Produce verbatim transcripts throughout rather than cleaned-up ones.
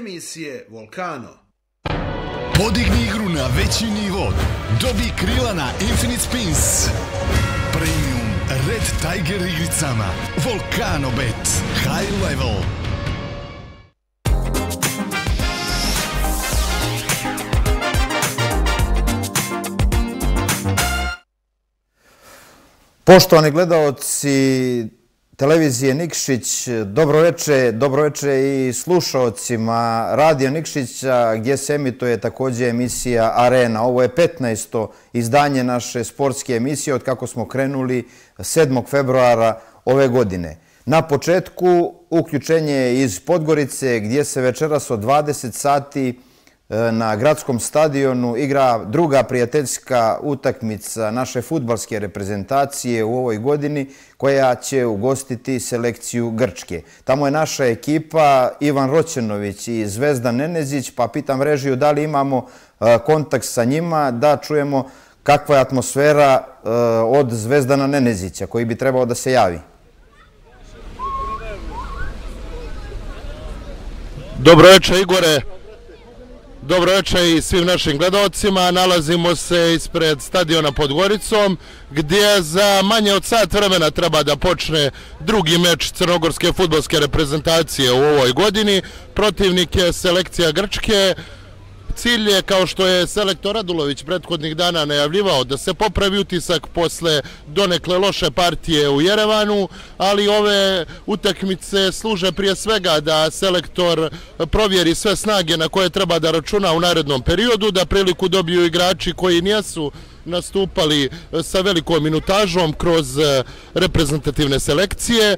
emisije Volcano. Podigni igru na veći nivo. Dobi krila na Infinite Spins. Premium Red Tiger igricama. Volcano Bet. High level. Poštovani gledaoci televizije Nikšić, dobroveče, dobroveče i slušaocima Radio Nikšića gdje se emituje također emisija Arena. Ovo je petnaesto izdanje naše sportske emisije od kako smo krenuli sedmog februara ove godine. Na početku uključenje iz Podgorice gdje se večeras od dvadeset sati na gradskom stadionu igra druga prijateljska utakmica naše fudbalske reprezentacije u ovoj godini koja će ugostiti selekciju Grčke. Tamo je naša ekipa Ivan Roćenović i Zvezdan Nenezić, pa pitam režiju da li imamo kontakt sa njima da čujemo kakva je atmosfera od Zvezdana Nenezića koji bi trebao da se javi. Dobro večer, Igore. Dobro večer i svim našim gledalcima. Nalazimo se ispred stadiona pod Goricom gdje za manje od sat vremena treba da počne drugi meč crnogorske fudbalske reprezentacije u ovoj godini. Protivnik je selekcija Grčke. Cilj je, kao što je selektor Radulović prethodnih dana najavljivao, da se popravi utisak posle donekle loše partije u Jerevanu, ali ove utakmice služe prije svega da selektor provjeri sve snage na koje treba da računa u narednom periodu, da priliku dobiju igrači koji nijesu nastupali sa velikom minutažom kroz reprezentativne selekcije,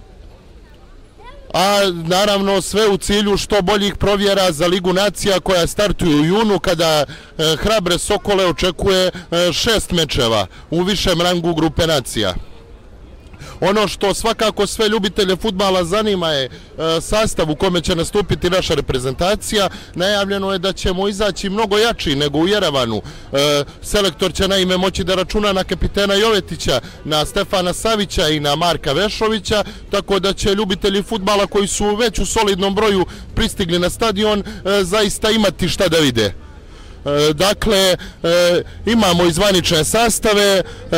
a naravno sve u cilju što boljih provjera za Ligu nacija koja startuju u junu kada hrabre Sokole očekuje šest mečeva u višem rangu grupe nacija. Ono što svakako sve ljubitelje fudbala zanima je sastav u kome će nastupiti naša reprezentacija. Najavljeno je da ćemo izaći mnogo jači nego u Jerevanu. Selektor će naime moći da računa na kapitena Jovetića, na Stefana Savića i na Marka Vešovića, tako da će ljubitelji fudbala koji su već u solidnom broju pristigli na stadion zaista imati šta da vide. Dakle, imamo i zvanične sastave.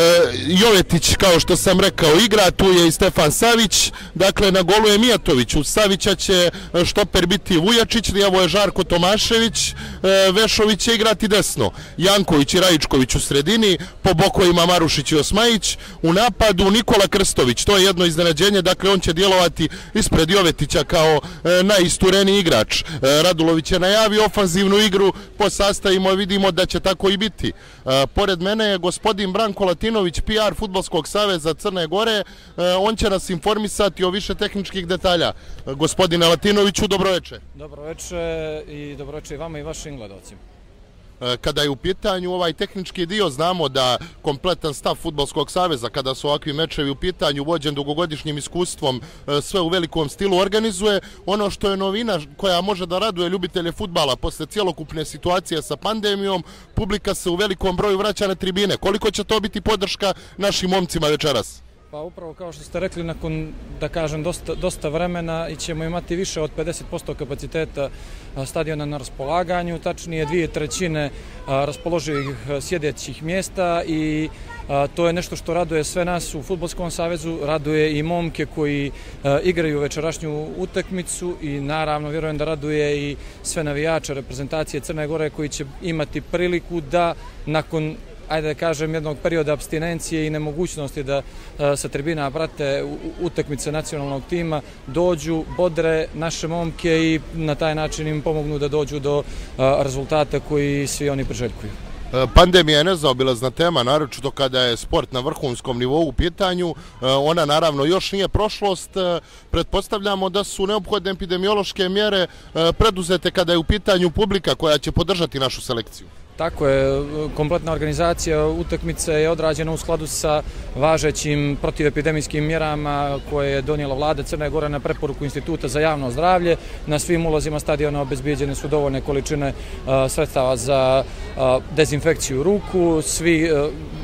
Jovetić, kao što sam rekao, igra, tu je i Stefan Savić, dakle na golu je Mijatović, uz Savića će štoper biti Vujačić, lijevo je Žarko Tomašević, Vešović će igrati desno, Janković i Rajičković u sredini, po bokovima Marušić i Osmajić, u napadu Nikola Krstović, to je jedno iznenađenje, dakle on će djelovati ispred Jovetića kao najistureniji igrač. Radulović je najavio ofanzivnu igru po sastavu, vidimo da će tako i biti. Pored mene je gospodin Branko Latinović, P R Fudbalskog saveza Crne Gore. On će nas informisati o više tehničkih detalja. Gospodine Latinoviću, dobroveče. Dobroveče i dobroveče i vama i vašim gledalcima. Kada je u pitanju ovaj tehnički dio, znamo da kompletan stav Fudbalskog saveza, kada su ovakvi mečevi u pitanju, vođen dugogodišnjim iskustvom, sve u velikom stilu organizuje. Ono što je novina koja može da raduje ljubitelje fudbala posle cijelokupne situacije sa pandemijom, publika se u velikom broju vraća na tribine. Koliko će to biti podrška našim momcima večeras? Pa upravo kao što ste rekli, nakon, da kažem, dosta, dosta vremena i ćemo imati više od pedeset posto kapaciteta stadiona na raspolaganju, tačnije dvije trećine raspoloživih sjedećih mjesta i a, to je nešto što raduje sve nas u Fudbalskom savezu, raduje i momke koji a, igraju večerašnju utakmicu i naravno vjerujem da raduje i sve navijače reprezentacije Crne Gore koji će imati priliku da nakon, ajde da kažem, jednog perioda apstinencije i nemogućnosti da sa tribina prate utakmice nacionalnog tima, dođu, bodre naše momke i na taj način im pomognu da dođu do rezultata koji svi oni priželjkuju. Pandemija je nezaobilazna tema, naročito kada je sport na vrhunskom nivou u pitanju. Ona naravno još nije prošlost. Pretpostavljamo da su neophodne epidemiološke mjere preduzete kada je u pitanju publika koja će podržati našu selekciju. Tako je, kompletna organizacija utakmice je odrađena u skladu sa važećim protivepidemijskim mjerama koje je donijela vlada Crne Gore na preporuku Instituta za javno zdravlje. Na svim ulazima stadiona obezbijeđene su dovoljne količine sredstava za dezinfekciju ruku. Svi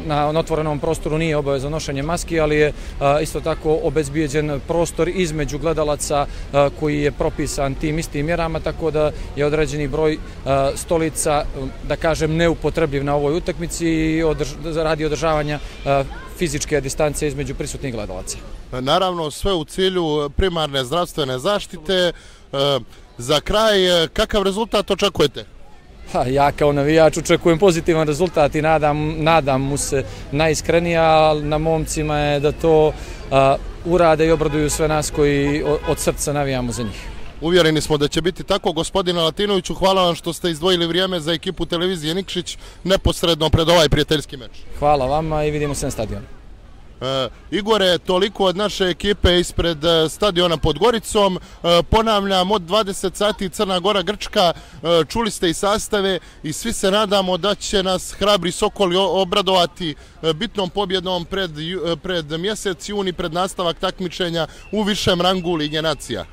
na otvorenom prostoru nije obavezno nošenje maski, ali je isto tako obezbijeđen prostor između gledalaca koji je propisan tim istim mjerama, tako da je određeni broj stolica, da kažem, neupotrebljiv na ovoj utakmici i radi održavanja fizičke distance između prisutnih gledalaca. Naravno, sve u cilju primarne zdravstvene zaštite. Za kraj, kakav rezultat očekujete? Ja kao navijač očekujem pozitivan rezultat i nadam mu se najiskrenije, ali na momcima je da to urade i obraduju sve nas koji od srca navijamo za njih. Uvjereni smo da će biti tako. Gospodine Latinoviću, hvala vam što ste izdvojili vrijeme za ekipu televizije Nikšić neposredno pred ovaj prijateljski meč. Hvala vama i vidimo se na stadionu. Igore, toliko od naše ekipe ispred stadiona pod Goricom. Ponavljam, od dvadeset sati Crna Gora Grčka, čuli ste i sastave i svi se nadamo da će nas hrabri Sokoli obradovati bitnom pobjedom pred, pred mjesec juni, pred nastavak takmičenja u višem rangu Lige nacija.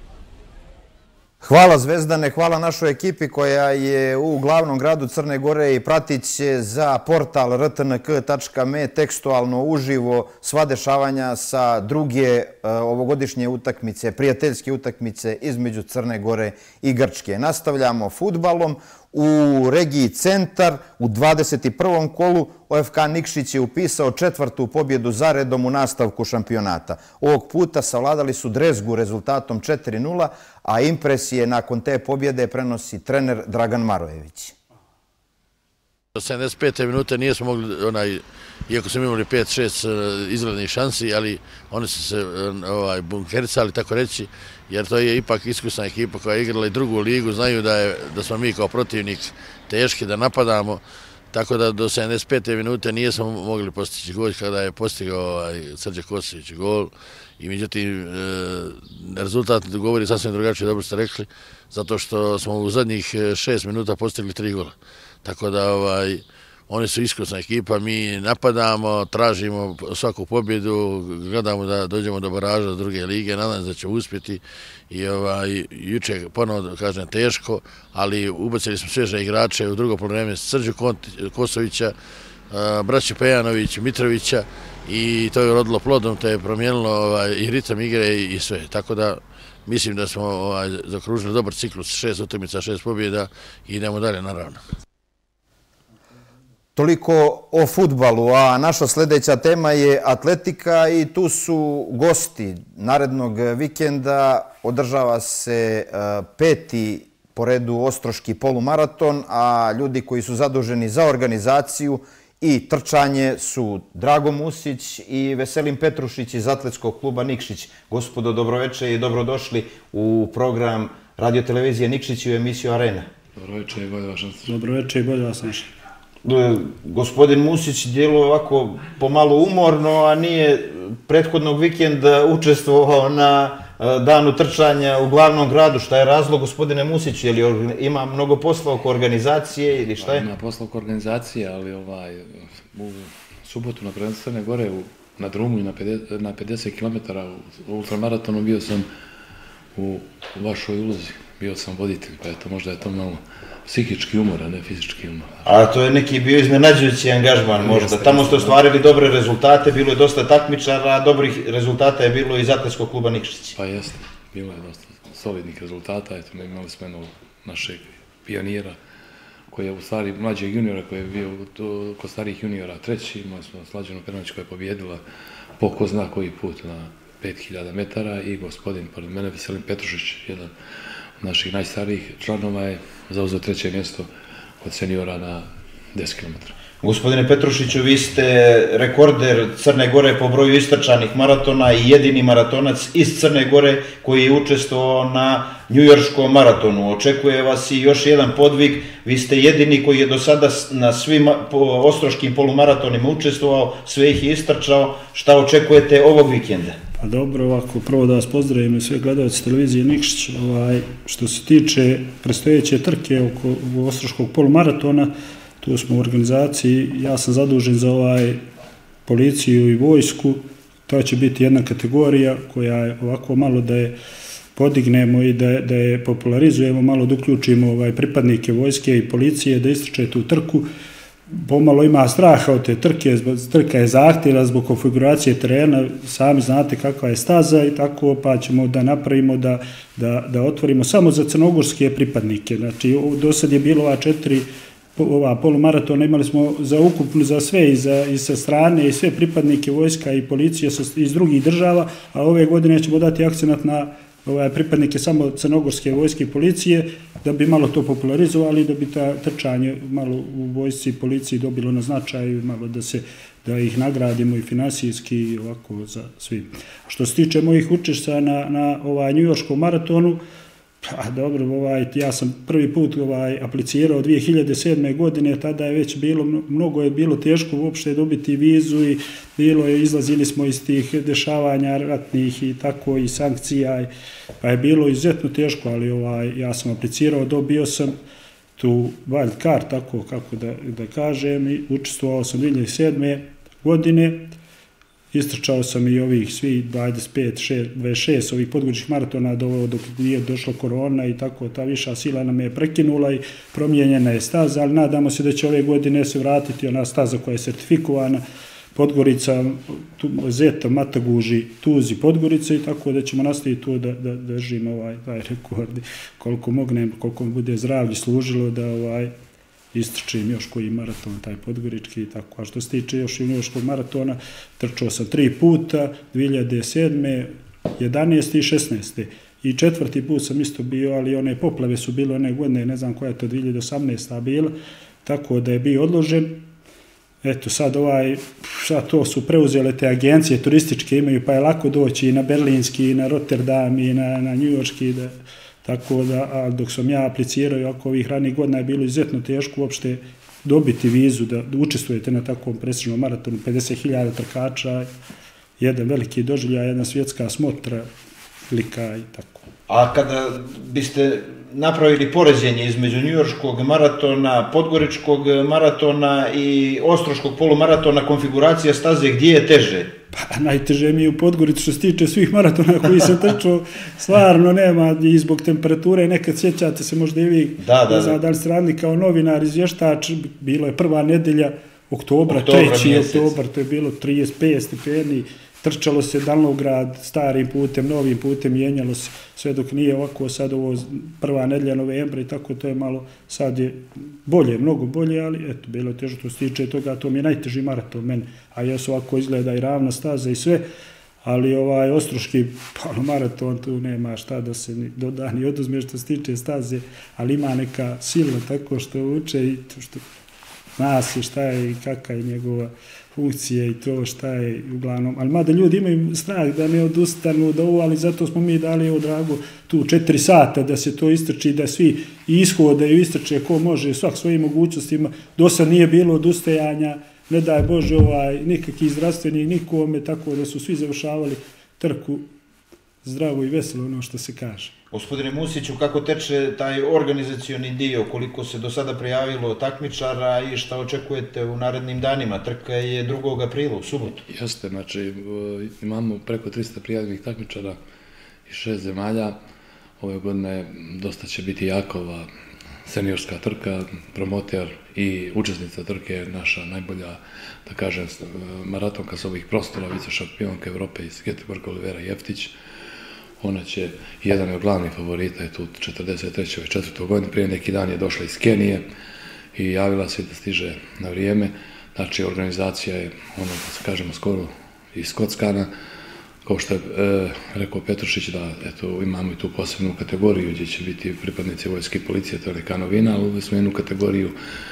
Hvala Zvezdane, hvala našoj ekipi koja je u glavnom gradu Crne Gore i pratit će za portal r t n k tačka m e tekstualno uživo sva dešavanja sa druge ovogodišnje utakmice, prijateljske utakmice između Crne Gore i Grčke. Nastavljamo fudbalom. U regiji Centar u dvadeset prvom kolu O F K Nikšić je upisao četvrtu pobjedu zaredom u nastavku šampionata. Ovog puta savladali su Drezgu rezultatom četiri nula, a impresije nakon te pobjede prenosi trener Dragan Marojević. Do sedamdeset pete minute nismo mogli, onaj, iako smo imali pet šest izglednih šansi, ali oni su se ovaj, bunkericali, tako reći, jer to je ipak iskusna ekipa koja je igrala i drugu ligu, znaju da, je, da smo mi kao protivnik teški da napadamo, tako da do sedamdeset pete minute nismo mogli postići gol kada je postigao ovaj, Srđe Kosović gol. I međutim, e, rezultat govori sasvim drugačije, dobro ste rekli, zato što smo u zadnjih šest minuta postigli tri gola. Tako da ovaj, oni su iskusna ekipa, mi napadamo, tražimo svaku pobjedu, gledamo da dođemo do baraža do druge lige, nadam se da će uspjeti. I ovaj, juče, ponovno kažem, teško, ali ubacili smo sveže igrače u drugo poluvreme Srđu Kosovića, braću Pejanović, Mitrovića, i to je rodilo plodom, to je promijenilo ovaj, i ritam igre i, i sve. Tako da mislim da smo ovaj, zakružili dobar ciklus, šest utakmica, šest pobjeda i idemo dalje naravno. Toliko o fudbalu, a naša sljedeća tema je atletika i tu su gosti. Narednog vikenda održava se peti po redu ostroški polumaraton, a ljudi koji su zaduženi za organizaciju i trčanje su Drago Musić i Veselin Petrušić iz atletskog kluba Nikšić. Gospodo, dobroveče i dobrodošli u program radiotelevizije Nikšić i u emisiju Arena. Dobroveče i bolje vas našli. Dobroveče i bolje vas našli. Gospodin Musić djeluje ovako pomalo umorno, a nije prethodnog vikenda učestvovao na danu trčanja u glavnom gradu. Šta je razlog, gospodine Musić? Je li ima mnogo posla oko organizacije ili šta je? Ima posla oko organizacije, ali ovaj, u subotu na prvenstvu Crne Gore na drumu i na pedeset kilometara u ultramaratonu bio sam u vašoj ulozi. Bio sam voditelj, pa eto, možda je to malo psihički umor, a ne fizički umor. A to je neki bio iznenađujući angažman možda. Tamo ste ostvarili dobre rezultate, bilo je dosta takmičara, a dobrih rezultata je bilo iz atletskog kluba Nikšić. Pa jeste, bilo je dosta solidnih rezultata. Eto, mi imali smo jednog našeg pionira, koji je u stvari mlađeg juniora, koji je bio kod starijih juniora treći. Imali smo Slađanu Pernović koja je pobjedila po ko zna koji put na pet hiljada metara i gospodin, pored mene, Veselin Petrušić, jedan naših najstarijih članova, je zauzeo treće mjesto kod seniora na deset kilometara. Gospodine Petrušiću, vi ste rekorder Crne Gore po broju istrčanih maratona i jedini maratonac iz Crne Gore koji je učestvovao na njujorškom maratonu. Očekuje vas i još jedan podvig. Vi ste jedini koji je do sada na svim ostroškim polumaratonima učestvovao, sve ih je istrčao. Šta očekujete ovog vikenda? Pa dobro, ovako, prvo da vas pozdravim i sve gledalci televizije Nikšić. Ovaj, što se tiče predstojeće trke oko ostroškog polumaratona, tu smo u organizaciji, ja sam zadužen za ovaj policiju i vojsku. To će biti jedna kategorija koja je ovako malo da je podignemo i da, da je popularizujemo, malo da uključimo ovaj, pripadnike vojske i policije da istrče tu trku. pomalo ima straha od te trke, trka je zahtjeva zbog konfiguracije terena, sami znate kakva je staza i tako, pa ćemo da napravimo, da, da, da otvorimo samo za crnogorske pripadnike. Znači, do sad je bilo ova četiri ova polumaratona, imali smo za ukupno, za sve i, za, i sa strane i sve pripadnike vojska i policije sa, iz drugih država, a ove godine ćemo dati akcenat na ovaj, pripadnike samo crnogorske vojske i policije, da bi malo to popularizovali, da bi ta trčanje malo u vojsci i policiji dobilo na značaju, malo da se da ih nagradimo i finansijski i ovako za svim. A što se tiče mojih učešća na, na ovaj njujorškom maratonu, pa dobro, ovaj, ja sam prvi put ovaj, aplicirao dvije hiljade sedme. godine, tada je već bilo, mnogo je bilo teško uopšte dobiti vizu i bilo je, izlazili smo iz tih dešavanja ratnih i tako i sankcija, pa je bilo izuzetno teško, ali ovaj, ja sam aplicirao, dobio sam tu wild card, tako kako da, da kažem, i učestvovao sam dvije hiljade sedme. godine, istrčao sam i ovih svi dvadeset pet, dvadeset šest ovih podgoričkih maratona dok nije došla korona i tako, ta viša sila nam je prekinula i promijenjena je staza, ali nadamo se da će ove godine se vratiti ona staza koja je sertifikovana, Podgorica, Zeta, Mataguži, Tuzi, Podgorica i tako da ćemo nastaviti tu da, da držimo ovaj, taj rekord koliko mognem, koliko bude zdravlje služilo da ovaj, istrčim još koji maraton, taj podgorički i tako. A što se tiče još juniorskog maratona, trčao sam tri puta, dvije hiljade sedme, jedanaeste i šesnaeste. I četvrti put sam isto bio, ali one poplave su bile one godine, ne znam koja je to dvije hiljade osamnaesta. bila, tako da je bio odložen. Eto, sad ovaj, sad to su preuzele te agencije turističke, imaju, pa je lako doći i na berlinski, i na Rotterdam, i na, na njujorški, da, tako da, a dok sam ja aplicirao, oko ovih ranih godina je bilo izuzetno teško uopšte dobiti vizu, da, da učestvujete na takvom prestižnom maratonu, pedeset hiljada trkača, jedan veliki doživljaj, jedna svjetska smotra, lika i tako. A kada biste napravili poređenje između njujorškog maratona, podgoričkog maratona i ostroškog polumaratona, konfiguracija staze, gdje je teže? Pa najteže mi je u Podgorici što se tiče svih maratona koji se trčao, stvarno nema i zbog temperature, nekad sjećate se možda i vi, da, da, ne znam da li ste radili kao novinar, izvještač, bilo je prva nedelja oktobra, treći oktobar, to je bilo trideset pet stepeni, trčalo se Dalnograd starim putem, novim putem, mijenjalo se sve dok nije ovako sad ovo prva nedelja novembra i tako, to je malo, sad je bolje, mnogo bolje, ali eto, bilo je teže to se tiče toga, to mi je najteži maraton meni, a jes ovako izgleda i ravna staza i sve, ali ovaj ostroški maraton tu nema šta da se ni doda ni oduzme što se tiče staze, ali ima neka sila tako što uče i to što zna se šta je i kakva je njegova funkcija i to šta je uglavnom, ali mada ljudi imaju strah da ne odustanu od ovo, ali zato smo mi dali ovo drago tu četiri sata da se to istrči, da svi ishodaju, istrče ko može, svak svojim mogućnostima, do sad nije bilo odustajanja, ne daj Bože ovaj, nikakvih zdravstvenih nikome, tako da su svi završavali trku zdravo i veselo, ono što se kaže. Gospodine Musiću, kako teče taj organizacioni dio, koliko se do sada prijavilo takmičara i šta očekujete u narednim danima? Trka je drugog aprila, u subotu. Jeste, znači imamo preko trista prijavljenih takmičara iz šest zemalja. Ove godine dosta će biti jakova seniorska trka, promoter i učesnica trke je naša najbolja, da kažem, maratonka s ovih prostora, vice šampionka Evrope iz Göteborga, Olivera Jeftić. Ona će, jedan od glavnih favorita je tu četrdeset treće četvrte godine, prije neki dan je došla iz Kenije i javila se da stiže na vrijeme. Znači, organizacija je, ono da se kažemo, skoro iskockana. Kao što je e, rekao Petrušić, da eto, imamo i tu posebnu kategoriju gdje će biti pripadnici vojske i policije, to je neka novina, ali uvijek smo jednu kategoriju,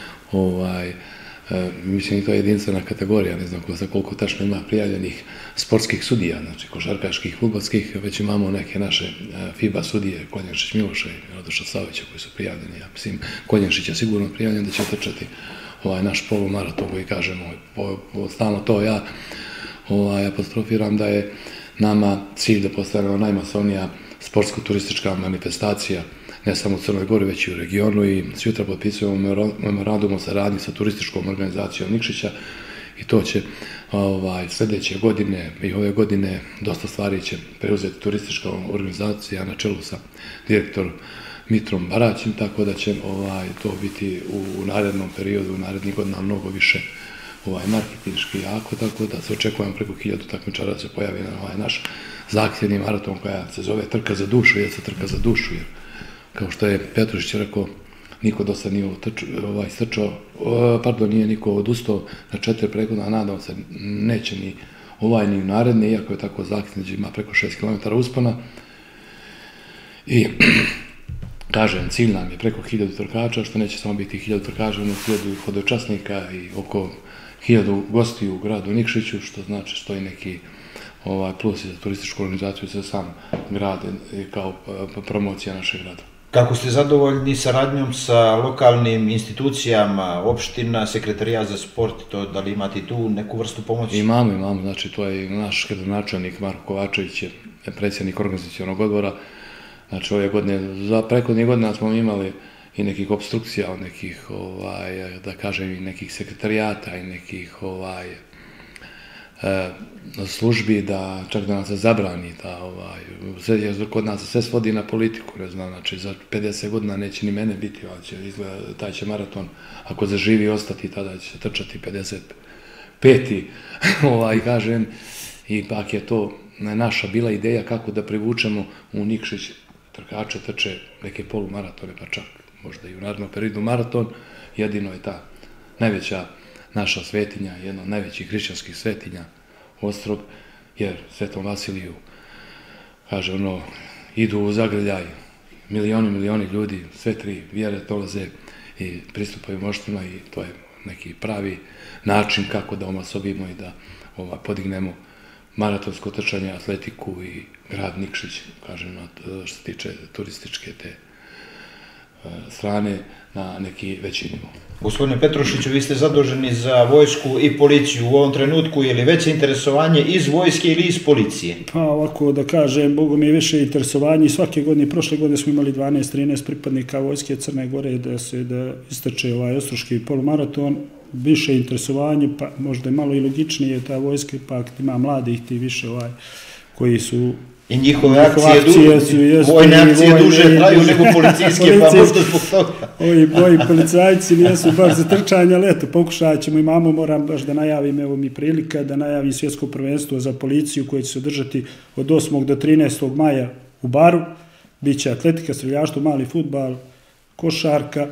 ovaj, e, mislim i to je jedinstvena kategorija, ne znam za koliko tačno ima prijavljenih sportskih sudija, znači košarkaških, fudbalskih, već imamo neke naše e, FIBA sudije, Konjenšić Miloša i Radoša Savića koji su prijavljeni, ja mislim, Konjenšić je sigurno prijavljen da će trčati ovaj naš polumaraton koji kažemo, po, po, stalno to ja ovaj, apostrofiram da je nama cilj da postanemo najmasovnija sportsko-turistička manifestacija, ne samo u Crnoj Gori, već i u regionu i sutra potpisujemo memorandum o saradnji sa turističkom organizacijom Nikšića i to će ovaj, sljedeće godine i ove godine dosta stvari će preuzeti turistička organizacija na čelu sa direktorom Mitrom Baraćim, tako da će ovaj, to biti u, u narednom periodu, u narednih godina mnogo više ovaj, marketinški jako, tako da se očekujemo preko hiljadu takmičara da se pojavi na ovaj naš zahtjevni maraton koja se zove Trka za dušu, jer se trka za dušu, jer kao što je Petrušić rekao, niko dosta nije ovaj, strčao, pardon, nije niko odustao na četiri pregoda, a nadam se neće ni ovaj ni naredni, iako je tako zahtjevni, ima preko šest kilometara uspona. I kažem, cilj nam je preko hiljadu trkača, što neće samo biti hiljadu trkača, no hiljadu hodočasnika i oko hiljadu gostiju u gradu Nikšiću, što znači stoji neki ovaj, plus i za turističku organizaciju za sam grad kao promocija našeg grada. Kako ste zadovoljni saradnjom sa lokalnim institucijama, opština, sekretarijat za sport, to da li imate tu neku vrstu pomoći? Imamo, imamo, znači to je naš gradonačelnik Marko Kovačević, je predsjednik organizacionog odbora. Znači ove godine, za prethodnih godina smo imali i nekih obstrukcija, nekih, ovaj, da kažem, i nekih sekretarijata i nekih ovaj, e, službi, da čak da nas se zabrani, da ovaj, sve, kod nas se svodi na politiku, ne znam, znači za pedeset godina neće ni mene biti, ali će izgleda, taj će maraton, ako zaživi ostati, tada će se trčati pedeset peti, ovaj, kažem, i pak je to naša bila ideja kako da privučemo u Nikšić trkače, trče neke polumaratone, pa čak možda i u narednom periodu maraton, jedino je ta najveća naša svetinja, jedna od najvećih hrišćanskih svetinja, Ostrog, jer Svetom Vasiliju, kaže ono, idu u zagrljaj, milioni, milioni ljudi, sve tri vjere dolaze i pristupaju moštima i to je neki pravi način kako da omasobimo i da ova, podignemo maratonsko trčanje, atletiku i grad Nikšić, kažem, što se tiče turističke te strane, na neki veći nivo. Gospodine Petrušiću, vi ste zaduženi za vojsku i policiju u ovom trenutku, je li veće interesovanje iz vojske ili iz policije? Pa ovako da kažem, Bogu mi je više interesovanje. Svake godine, prošle godine smo imali dvanaest trinaest pripadnika vojske Crne Gore da se da istrče ovaj ostroški polumaraton. Više interesovanje, pa možda je malo i logičnije, ta vojska ipak ima mladih ti više ovaj, koji su... I njihove akcije, vojne akcije duže traju nego policijske, pa možda zbog toga. Ovi moji policajci nisu baš za trčanje, ali eto, pokušat ćemo i mamo, moram baš da najavim, evo mi prilika, da najavim svjetsko prvenstvo za policiju koje će se održati od osmog do trinaestog maja u Baru. Biće atletika, streljaštvo, mali fudbal, košarka,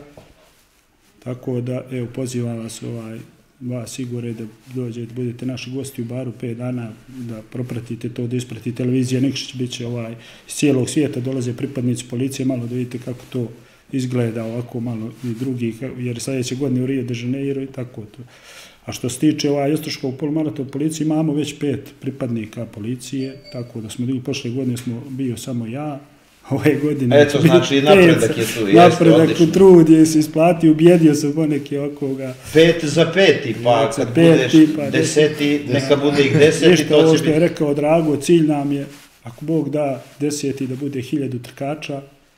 tako da, evo, pozivam vas ovaj, vas Igore da dođete, da budete naši gosti u Baru pet dana, da propratite to, da ispratite televizija Nikšić, bit će ovaj, iz cijelog svijeta dolaze pripadnici policije, malo da vidite kako to izgleda ovako malo i drugih, jer sljedeće godine u Rio de Janeiro i tako to. A što se tiče ovaj ostroškog polumaratona policije, imamo već pet pripadnika policije, tako da smo prošle godine smo bio samo ja, ove godine... Eto, znači napredak je tu, jeste, napredak u trud je se isplatio, ubjedio sam poneke okoga. Pet za peti, pa kad budeš deseti, neka bude ih deseti, nešto to će biti. Ovo što je rekao Drago, cilj nam je, ako Bog da deseti da bude hiljadu trkača,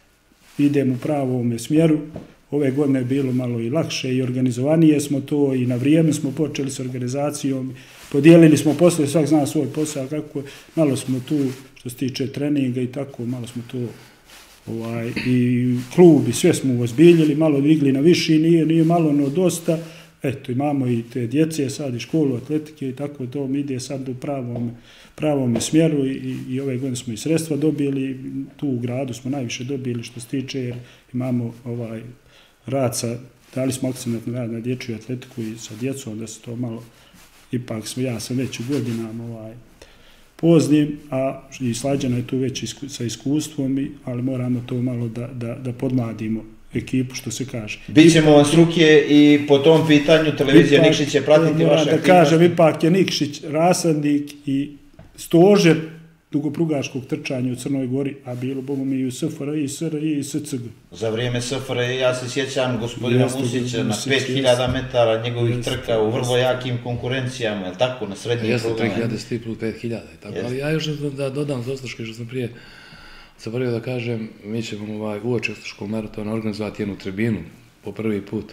idemo u pravom smjeru. Ove godine je bilo malo i lakše i organizovanije smo to i na vrijeme smo počeli s organizacijom, podijelili smo posle, svak zna svoj posao, kako malo smo tu što se tiče treninga i tako, malo smo to ovaj, i klub i sve smo ozbiljili, malo digli na viši, nije, nije malo, no dosta. Eto, imamo i te djece sad i školu atletike i tako to mi ide sad u pravom, pravom smjeru i, i ove godine smo i sredstva dobili, tu u gradu smo najviše dobili što se tiče jer imamo ovaj rad sa, dali smo akcent na rad na dječju atletiku i sa djecom da se to malo, ipak smo, ja sam već u godinama ovaj, poznim, a i Slađana je tu već isku, sa iskustvom, ali moramo to malo da, da, da podmladimo ekipu, što se kaže. Bićemo vam s ruke i po tom pitanju televizija ipak, Nikšić će pratiti vaše aktivnosti. Da kažem, ipak je Nikšić rasadnik i stožer dugoprugaškog trčanja u Crnoj Gori, a bilo, bomo mi i u S F R I, i S R I, i S C G. Za vrijeme S F R I, ja se sjećam gospodina Musića na pet hiljada metara njegovih trka u vrlo jakim konkurencijama, je li tako, na srednjim ja programima? Ja sam tri hiljade sti plus pet hiljada, ali ja još da dodam za Ostroške, što sam prije zaboravio da kažem, mi ćemo ovaj, uoči Ostroškog maratona organizovati jednu tribinu po prvi put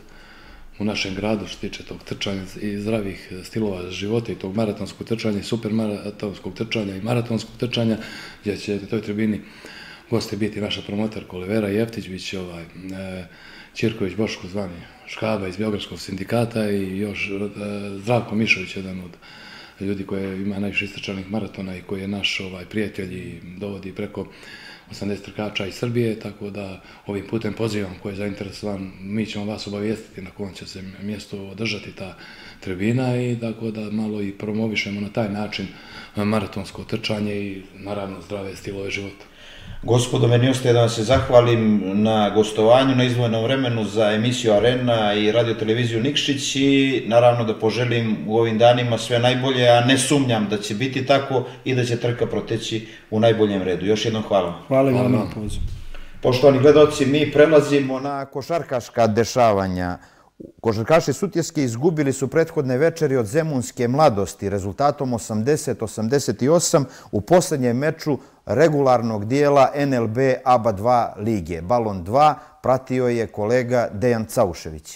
u našem gradu što tiče tog trčanja i zdravih stilova života i tog maratonskog trčanja i supermaratonskog trčanja i maratonskog trčanja, gdje će na toj tribini goste biti naša promotorka Olivera Jeftić, ovaj, Ćirković Boško zvani Škaba iz Beogradskog sindikata i još Zdravko Mišović, jedan od ljudi koji ima najviše istrčanih maratona i koji je naš ovaj, prijatelj i dovodi preko osamdeset trkača iz Srbije, tako da ovim putem pozivam ko je zainteresovan, mi ćemo vas obavijestiti na kom će se mjesto održati ta tribina i tako da malo i promovišemo na taj način maratonsko trčanje i naravno zdrave stilove života. Gospodo, meni ostaje da vam se zahvalim na gostovanju, na izdvojenom vremenu za emisiju Arena i radio televiziju Nikšić i naravno da poželim u ovim danima sve najbolje, a ne sumnjam da će biti tako i da će trka proteći u najboljem redu. Još jednom hvala. Hvala vam na pozivu. Poštovani gledaoci, mi prelazimo na košarkaška dešavanja. Košarkaši Sutjeske izgubili su prethodne večeri od Zemunske Mladosti rezultatom osamdeset osamdeset osam u posljednjem meču regularnog dijela N L B A B A dva lige. Balon dva pratio je kolega Dejan Caušević.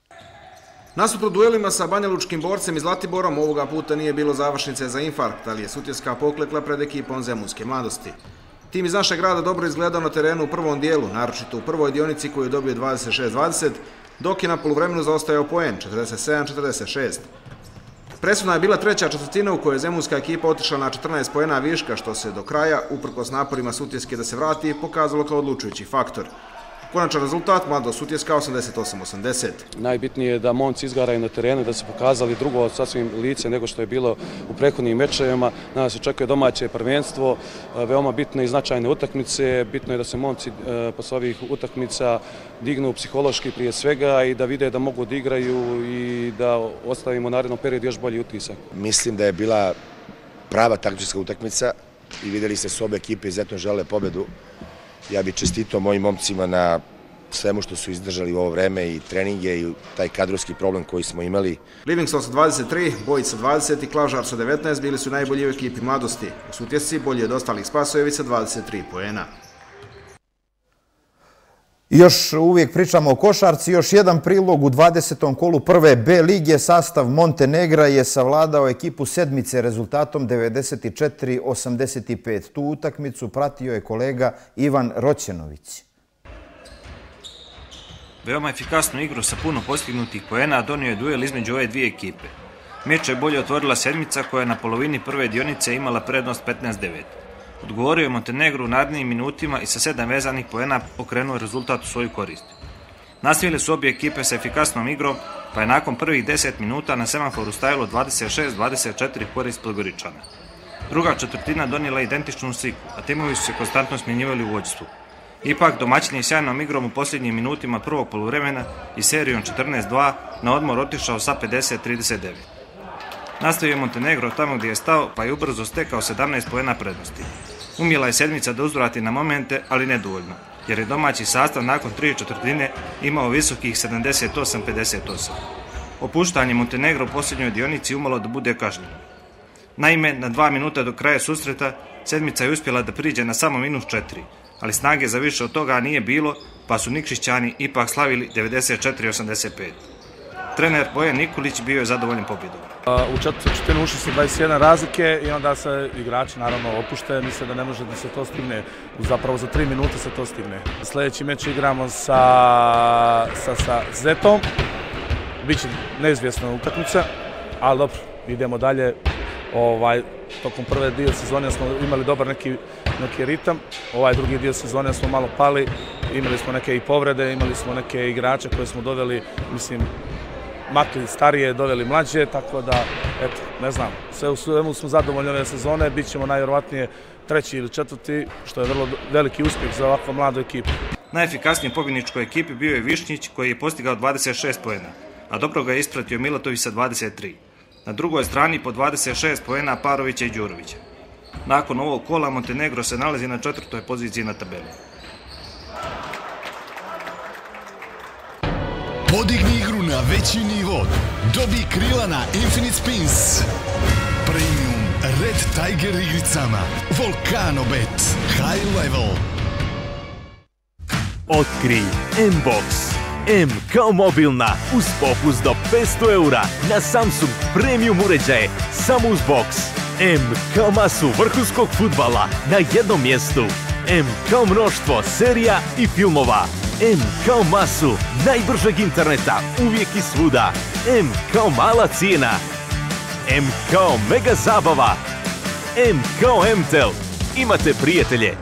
Nasuprot duelima sa banjalučkim borcem i Zlatiborom ovoga puta nije bilo završnice za infarkt, ali je Sutjeska poklekla pred ekipom Zemunske Mladosti. Tim iz našeg grada dobro izgledao na terenu u prvom dijelu, naročito u prvoj dionici koju je dobio dvadeset šest dvadeset, dok je na poluvremenu zaostajao poen četrdeset sedam četrdeset šest. Presudna je bila treća četvrtina u kojoj je zemunska ekipa otišla na četrnaest poena viška, što se do kraja, uprkos naporima Sutjeske da se vrati, pokazalo kao odlučujući faktor. Konačan rezultat, Mladost Sutjeska osamdeset osam osamdeset. Najbitnije je da momci izgaraju na terenu, da su pokazali drugo sasvim lice nego što je bilo u prethodnim mečevima. Nas očekuje domaće prvenstvo, veoma bitne i značajne utakmice. Bitno je da se momci posle ovih utakmica dignu psihološki prije svega i da vide da mogu da igraju i da ostavimo u narednom periodu još bolji utisak. Mislim da je bila prava taktička utakmica i videli ste su obe ekipe izuzetno žele pobedu. Ja bih čestitao mojim momcima na svemu što su izdržali u ovo vreme i treninge i taj kadrovski problem koji smo imali. Livingston sa dvadeset tri, Bojić sa dvadeset i Klažar sa devetnaest bili su najbolji u ekipi Mladosti. U Sutjesci bolji od ostalih Spasojević sa dvadeset tri poena. Još uvijek pričamo o košarci, još jedan prilog u dvadesetom kolu prve B lige. Sastav Montenegra je savladao ekipu sedmice rezultatom devedeset četiri osamdeset pet. Tu utakmicu pratio je kolega Ivan Roćenović. Veoma efikasnu igru sa puno postignutih poena donio je duel između ove dvije ekipe. Meč je bolje otvorila sedmica koja je na polovini prve dionice imala prednost petnaest devet. Odgovorio je Montenegro u narednim minutima i sa sedam vezanih poena okrenuo rezultat u svoju korist. Nastavile su obje ekipe sa efikasnom igrom, pa je nakon prvih deset minuta na semaforu stajalo dvadeset šest dvadeset četiri korist Podgoričana. Druga četvrtina donijela identičnu sliku, a timovi su se konstantno smjenjivali u vođstvu. Ipak, domaćin je sjajnom igrom u posljednjim minutima prvog poluvremena i serijom četrnaest dva na odmor otišao sa pedeset trideset devet. Nastavio je Montenegro tamo gdje je stao, pa je ubrzo stekao sedamnaest poena prednosti. Umjela je sedmica da uzvrati na momente, ali nedovoljno, jer je domaći sastav nakon tri četvrtine imao visokih sedamdeset osam pedeset osam. Opuštanje Montenegro u posljednjoj dionici umalo da bude kažnjeno. Naime, na dva minuta do kraja susreta, sedmica je uspjela da priđe na samo minus četiri, ali snage za više od toga nije bilo, pa su Nikšićani ipak slavili devedeset četiri osamdeset pet. Trener Bojan Nikolić bio je zadovoljan pobjedom. U četvrtinu ušli su dvadeset jedan razlike i onda se igrači naravno opušte, misle da ne može da se to stigne, zapravo za tri minute se to stigne. Sljedeći meč igramo sa, sa, sa Zetom, biće neizvjesna utakmica, ali dobro, idemo dalje. Ovaj, tokom prve dio sezone smo imali dobar neki, neki ritam, ovaj drugi dio sezone smo malo pali, imali smo neke i povrede, imali smo neke igrače koje smo doveli, mislim, makli starije, doveli mlađe, tako da, eto, ne znam, sve u svemu smo zadovoljni ove sezone, bit ćemo najvjerovatnije treći ili četvrti, što je vrlo veliki uspjeh za ovakvu mladu ekipu. Najefikasnije pobjedničkoj ekipi bio je Višnjić koji je postigao dvadeset šest poena, a dobro ga je ispratio Milatović sa dvadeset tri. Na drugoj strani po dvadeset šest poena Parovića i Đurovića. Nakon ovog kola Montenegro se nalazi na četvrtoj poziciji na tabeli. Podigni igru na veći nivo. Dobi krila na Infinite Spins. Premium Red Tiger igricama. Volcano Bet. High level. Otkrij M-Box. M kao mobilna, uz popust do petsto eura na Samsung Premium uređaje, samo uz box. M kao masu vrhunskog fudbala na jednom mjestu. M kao mnoštvo serija i filmova. M kao masu najbržeg interneta uvijek i svuda. M kao mala cijena. M kao mega zabava. M kao M T E L. Imate prijatelje.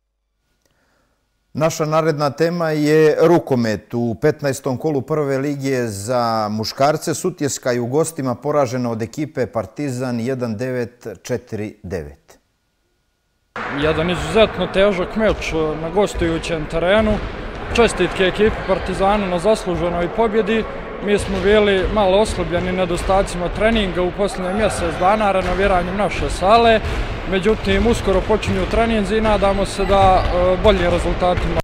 Naša naredna tema je rukomet. U petnaestom kolu prve lige za muškarce Sutjeska je u gostima poražena od ekipe Partizan jedan devet četiri devet. Jedan izuzetno težak meč na gostujućem terenu. Čestitke ekipi Partizana na zasluženoj pobjedi. Mi smo bili malo oslabljeni nedostacima treninga u posljednje mjesec dana renoviranjem naše sale. Međutim, uskoro počinju treninzi i nadamo se da bolji rezultatima.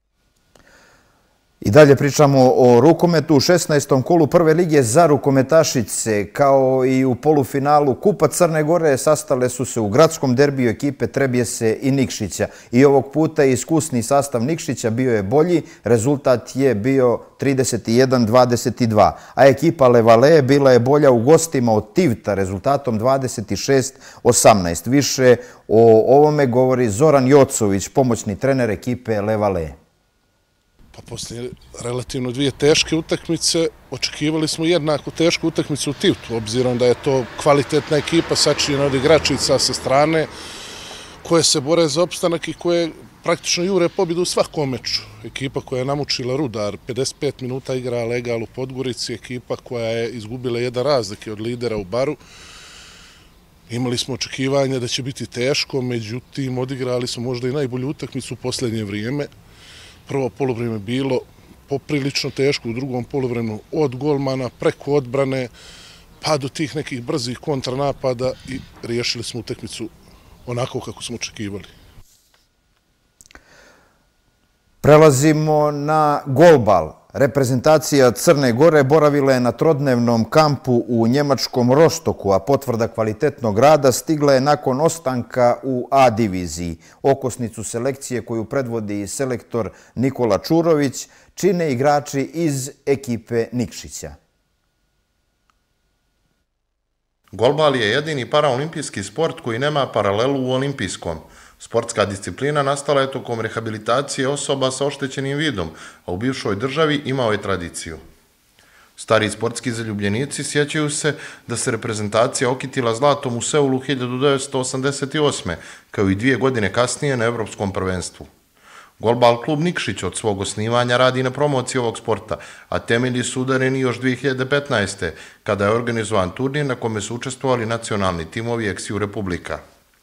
I dalje pričamo o rukometu. U šesnaestom kolu prve lige za rukometašice, kao i u polufinalu Kupa Crne Gore, sastale su se u gradskom derbiju ekipe Trebjese i Nikšića. I ovog puta iskusni sastav Nikšića bio je bolji, rezultat je bio trideset jedan dvadeset dva. A ekipa Levale bila je bolja u gostima od Tivta rezultatom dvadeset šest osamnaest. Više o ovome govori Zoran Jocović, pomoćni trener ekipe Levale. Pa poslije relativno dvije teške utakmice, očekivali smo jednako tešku utakmicu u Tivtu, obzirom da je to kvalitetna ekipa sačinjena od igračica sa strane koje se bore za opstanak i koje praktično jure pobjedu u svakom meču. Ekipa koja je namučila Rudar, pedeset pet minuta igra Legal u Podgorici, ekipa koja je izgubila jedan razlike od lidera u Baru. Imali smo očekivanje da će biti teško, međutim odigrali smo možda i najbolju utakmicu u posljednje vrijeme. Prvo poluvreme bilo poprilično teško, u drugom poluvremenu od golmana preko odbrane pa do tih nekih brzih kontranapada i riješili smo utakmicu onako kako smo očekivali. Prelazimo na golbal. Reprezentacija Crne Gore boravila je na trodnevnom kampu u njemačkom Rostoku, a potvrda kvalitetnog rada stigla je nakon ostanka u A diviziji. Okosnicu selekcije koju predvodi selektor Nikola Čurović čine igrači iz ekipe Nikšića. Golbal je jedini paraolimpijski sport koji nema paralelu u olimpijskom. Sportska disciplina nastala je tokom rehabilitacije osoba sa oštećenim vidom, a u bivšoj državi imao je tradiciju. Stari sportski zaljubljenici sjećaju se da se reprezentacija okitila zlatom u Seulu hiljadu devetsto osamdeset osme. kao i dvije godine kasnije na Evropskom prvenstvu. Golbal klub Nikšić od svog osnivanja radi na promociji ovog sporta, a temelji su udareni još dvije hiljade petnaeste. kada je organizovan turnir na kome su učestvovali nacionalni timovi Eksiju Republika.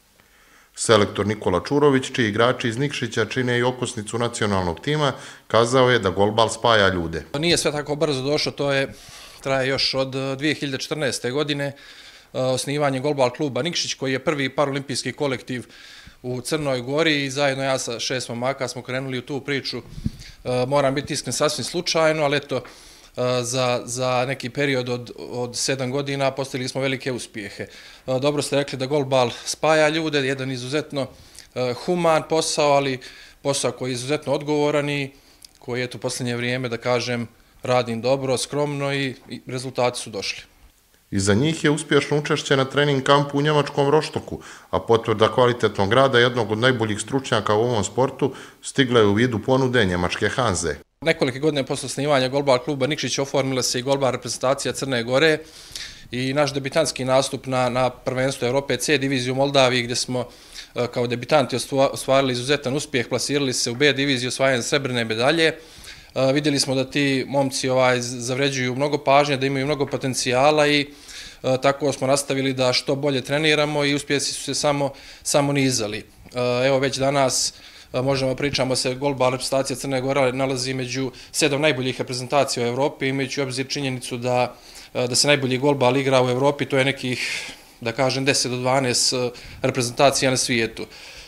Selektor Nikola Čurović, čiji igrači iz Nikšića čine i okosnicu nacionalnog tima, kazao je da golbal spaja ljude. Nije sve tako brzo došlo, to je traje još od dvije hiljade četrnaeste. godine osnivanje golbal kluba Nikšić, koji je prvi paralimpijski kolektiv u Crnoj Gori i zajedno ja sa šest momaka smo krenuli u tu priču. Moram biti iskren, sasvim slučajno, ali eto, Za, za neki period od, od sedam godina postigli smo velike uspjehe. Dobro ste rekli da golbal spaja ljude, jedan izuzetno human posao, ali posao koji je izuzetno odgovoran i koji je u posljednje vrijeme, da kažem, radim dobro, skromno i, i rezultati su došli. Iza njih je uspješno učešće na trening kampu u njemačkom Roštoku, a potvrda kvalitetnog rada jednog od najboljih stručnjaka u ovom sportu stigla je u vidu ponude njemačke Hanze. Nekolike godine posle osnivanja golbal kluba Nikšić oformila se i golbal reprezentacija Crne Gore i naš debitanski nastup na, na prvenstvu Evrope C diviziju u Moldaviji, gdje smo kao debitanti ostvarili izuzetan uspjeh, plasirali se u B diviziju osvajanjem srebrne medalje. Vidjeli smo da ti momci ovaj, zavređuju mnogo pažnje, da imaju mnogo potencijala i tako smo nastavili da što bolje treniramo i uspjesi su se samo, samo nizali. Evo već danas možemo pričamo se, golbal reprezentacija Crne Gore nalazi među sedam najboljih reprezentacija u Evropi, imajući u obzir činjenicu da, da se najbolji golbal igra u Evropi, to je nekih, da kažem, deset do dvanaest reprezentacija na svijetu.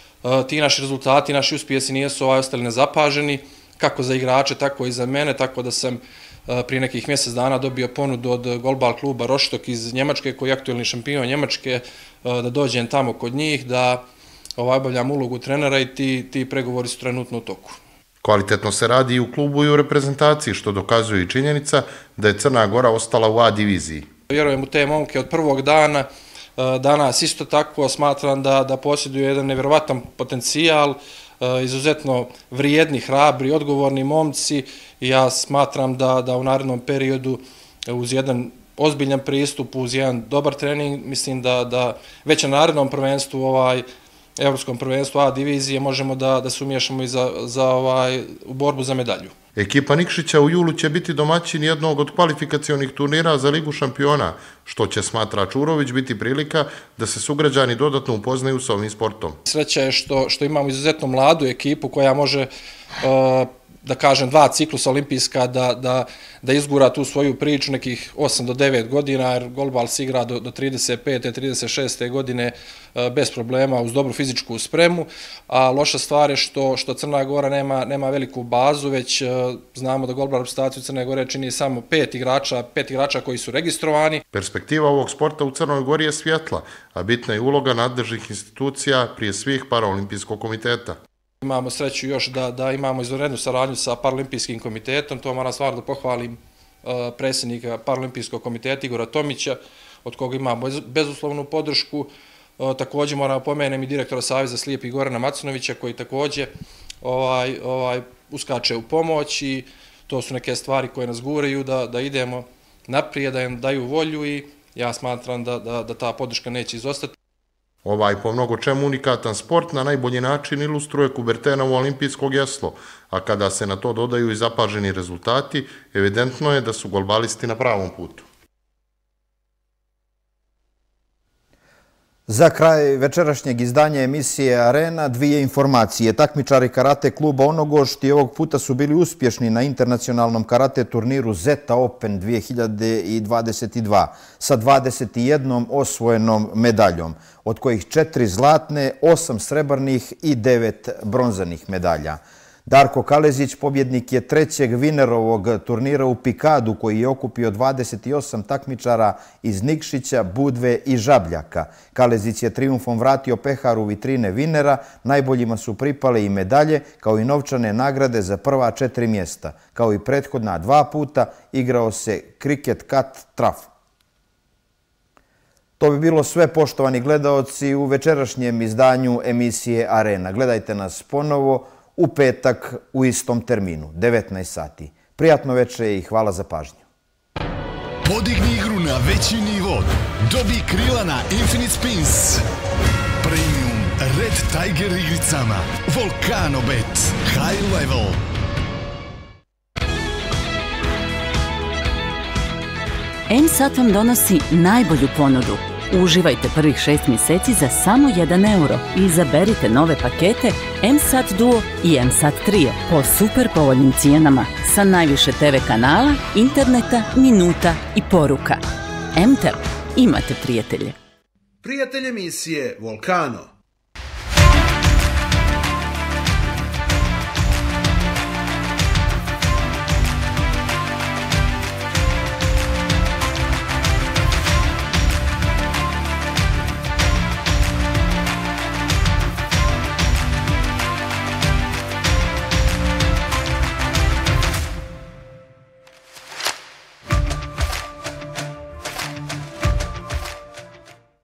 Ti naši rezultati, naši uspjesi nisu ovaj ostali nezapaženi, kako za igrače, tako i za mene, tako da sam prije nekih mjesec dana dobio ponudu od golbal kluba Roštok iz Njemačke, koji je aktuelni šampion Njemačke, da dođem tamo kod njih, da obavljam ulogu trenera i ti, ti pregovori su trenutno u toku. Kvalitetno se radi i u klubu i u reprezentaciji, što dokazuje i činjenica da je Crna Gora ostala u A diviziji. Vjerujem u te momke od prvog dana, danas isto tako smatram da, da posjeduju jedan nevjerovatan potencijal, izuzetno vrijedni, hrabri, odgovorni momci i ja smatram da, da u narednom periodu uz jedan ozbiljan pristup, uz jedan dobar trening, mislim da, da već na narednom prvenstvu, ovaj, evropskom prvenstvu A divizije, možemo da, da se umiješamo i za, za ovaj, u borbu za medalju. Ekipa Nikšića u julu će biti domaćin jednog od kvalifikacionih turnira za Ligu šampiona, što će, smatra Čurović, biti prilika da se sugrađani dodatno upoznaju s ovim sportom. Sreća je što, što imamo izuzetno mladu ekipu koja može uh, da kažem, dva ciklusa olimpijska, da, da, da izgura tu svoju priču nekih osam do devet godina, jer golbal se igra do, do trideset pete trideset šeste godine bez problema, uz dobru fizičku spremu, a loša stvar je što, što Crna Gora nema, nema veliku bazu, već znamo da golbal reprezentaciju Crne Gore čini samo pet igrača, pet igrača koji su registrovani. Perspektiva ovog sporta u Crnoj Gori je svjetla, a bitna je uloga nadležnih institucija, prije svih Paraolimpijskog komiteta. Imamo sreću još da, da imamo izvanrednu saradnju sa Paraolimpijskim komitetom, to moram stvarno da pohvalim uh, predsjednika Paraolimpijskog komiteta Igora Tomića, od koga imamo bezuslovnu podršku. Uh, također moram pomenem i direktora Saveza slijepih Gorana Macunovića, koji također ovaj, ovaj, uskače u pomoć i to su neke stvari koje nas guraju da, da idemo naprijed, da im daju volju i ja smatram da, da, da ta podrška neće izostati. Ovaj po mnogo čemu unikatan sport na najbolji način ilustruje Kubertenovo olimpijsko geslo, a kada se na to dodaju i zapaženi rezultati, evidentno je da su golbalisti na pravom putu. Za kraj večerašnjeg izdanja emisije Arena dvije informacije. Takmičari karate kluba Onogošt i ovog puta su bili uspješni na internacionalnom karate turniru Zeta Open dvije hiljade dvadeset dva sa dvadeset jednom osvojenom medaljom, od kojih četiri zlatne, osam srebrnih i devet bronzanih medalja. Darko Kalezić pobjednik je trećeg vinerovog turnira u Pikadu, koji je okupio dvadeset osam takmičara iz Nikšića, Budve i Žabljaka. Kalezić je trijumfom vratio pehar u vitrine vinera, najboljima su pripale i medalje, kao i novčane nagrade za prva četiri mjesta. Kao i prethodna dva puta igrao se kriket kat traf. To bi bilo sve, poštovani gledaoci, u večerašnjem izdanju emisije Arena. Gledajte nas ponovo u petak u istom terminu, devetnaest sati. Prijatno večer i hvala za pažnju. Podigni igru na veći nivo. Dobi krila na Infinite Spins. Premium Red Tiger igricama. Volcano Bet. High Level. M S A T vam donosi najbolju ponudu. Uživajte prvih šest mjeseci za samo jedan euro i izaberite nove pakete M S A T Duo i M S A T Trio po super povoljnim cijenama sa najviše te ve kanala, interneta, minuta i poruka. M T E L, imate prijatelje. Prijatelj emisije Volcano.